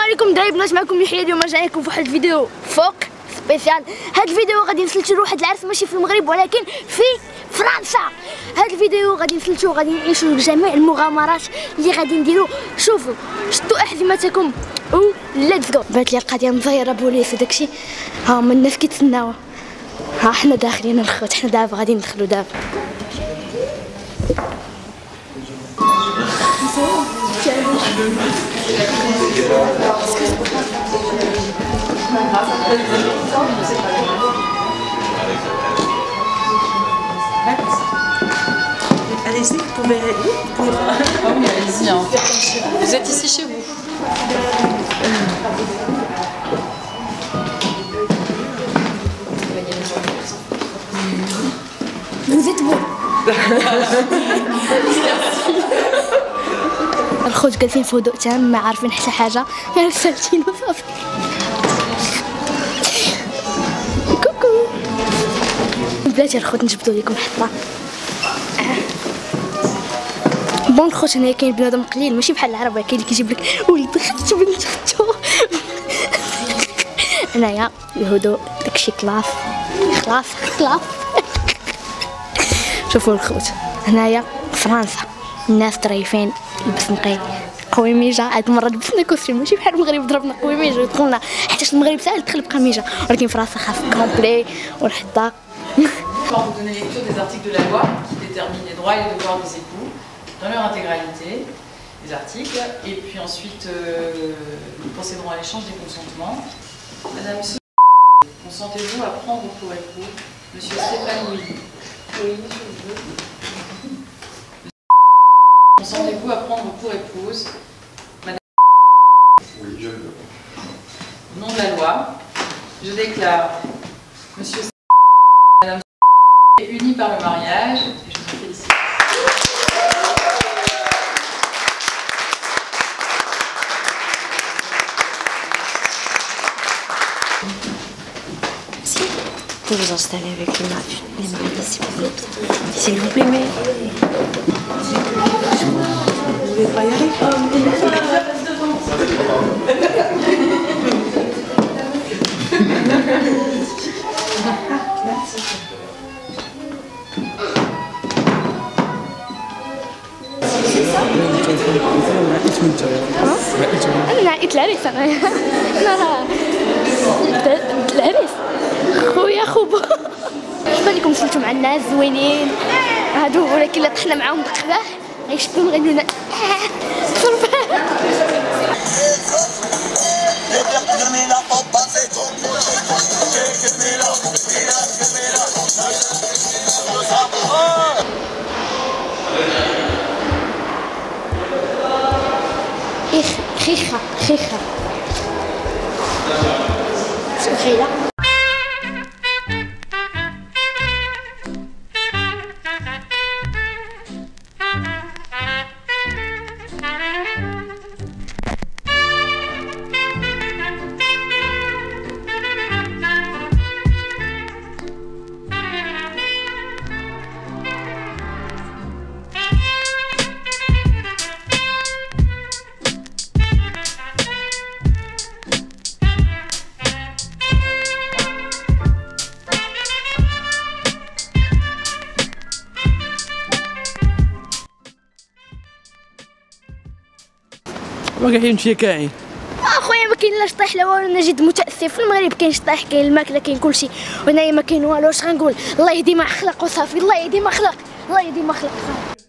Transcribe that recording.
عليكم دراري بنات، معكم يحيى. اليوم جاي لكم في واحد الفيديو فوق سبيسيال. هذا الفيديو غادي نسلتو واحد العرس ماشي في المغرب ولكن في فرنسا. هذا الفيديو غادي نسلتو غادي نعيشوا جميع المغامرات اللي غادي نديرو. شوفوا شدوا احزمتكم و ليتس جو. بانت لي القضيه مزيره بوليس وداكشي، ها هما الناس كيتسناو، ها حنا داخلين الخوت، حنا دابا غادي ندخلوا دابا. Allez-y, vous pouvez aller. Allez-y, hein. Vous êtes ici chez vous. Vous êtes beau. الخوت جالسين في هدوء تام، ما عارفين حتى حاجه، غير سالتين وصافي. كوكو بلاتي الخوت نجبدو لكم حطه. بون الخوت هنايا كاين بنادم قليل ماشي بحال العربيه، كاين اللي كيجيب لك ولد خدتو بنت خدتو. هنايا الهدوء داكشي كلاس خلاص كلاس. شوفوا الخوت هنايا فرنسا الناس ظريفين، لبس نقي قويميجه. هاد المره لبسنا كوستيم ماشي بحال المغرب ضربنا قويميجه ودخلنا، حيت المغرب ساهل تدخل بقميجه، ولكن فرنسا خاص كومبلي والحطه. Pour vous donner lecture des articles de la loi qui déterminent les droits et les devoirs des époux dans leur intégralité, les articles, et puis ensuite nous procéderons à l'échange des consentements. Madame, consentez-vous à prendre pour époux Monsieur Stéphane Louis? Oui, je veux. Consentez-vous à prendre pour épouse Madame? Oui, je veux. Au nom de la loi, je déclare Monsieur Madame unis par le mariage, et je vous félicite. Si, vous pouvez vous installer avec les mariés s'il vous plaît, mais... Vous voulez pas y aller? انا نعيط العريس، انا راه العريس خويا خوبا. شوف لكم سلتو مع الناس زوينين هادو، ولكن الا طحنا معاهم بالقباح غيشدونا غيقولوا لنا صرفه. خيخة خيخة شو خيلة. ما كاين شي كاين اخويا، ما كاين لا شطيح لا والو. انا جد متاسف، في المغرب كاين شطيح، كاين الماكله، كاين كلشي، وهنايا ما كاين والو. اش غنقول؟ الله يهدي ما خلق وصافي، الله يهدي ما خلق، الله يهدي ما خلق.